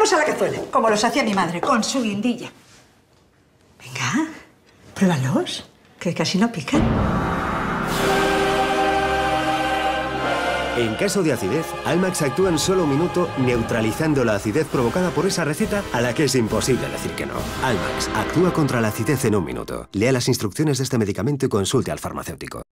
Vamos a la cazuela, como los hacía mi madre, con su guindilla. Venga, pruébalos, que casi no pican. En caso de acidez, Almax actúa en solo un minuto neutralizando la acidez provocada por esa receta a la que es imposible decir que no. Almax actúa contra la acidez en un minuto. Lea las instrucciones de este medicamento y consulte al farmacéutico.